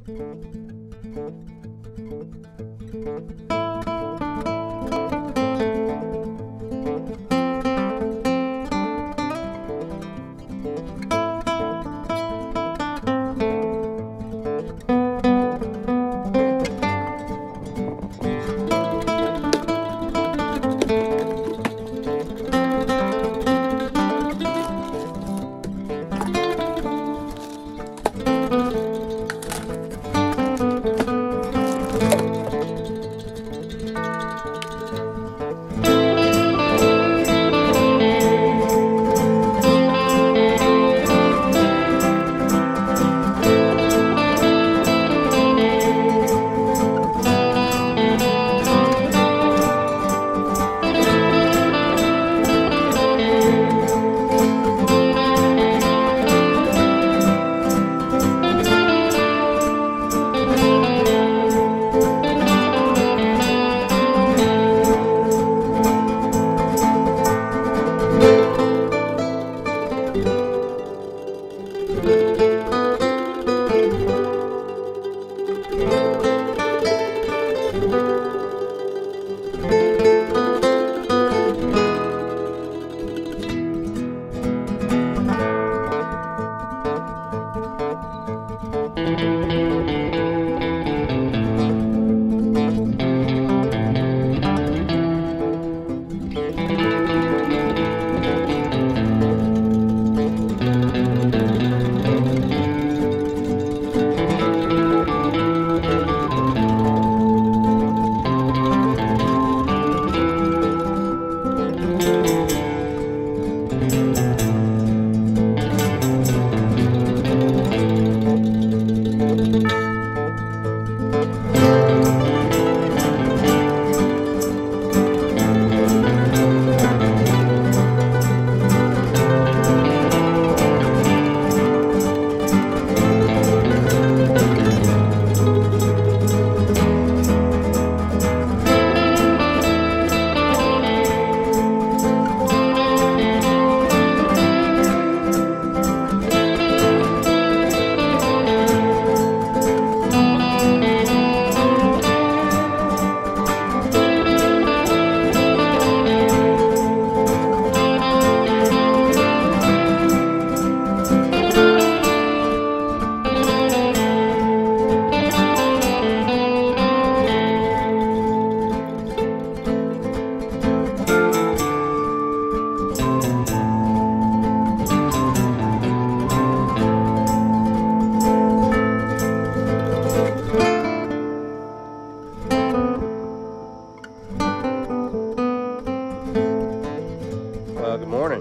Good morning.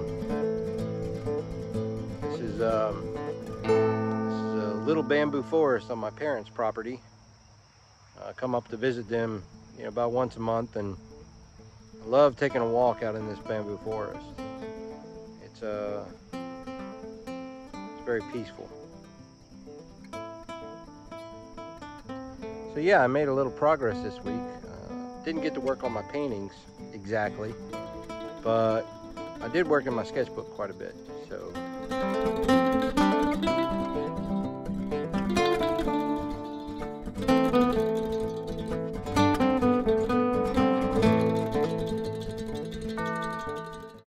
This is a little bamboo forest on my parents' property. I come up to visit them, about once a month, and I love taking a walk out in this bamboo forest. It's very peaceful. So yeah, I made a little progress this week. Didn't get to work on my paintings exactly, but I did work in my sketchbook quite a bit. So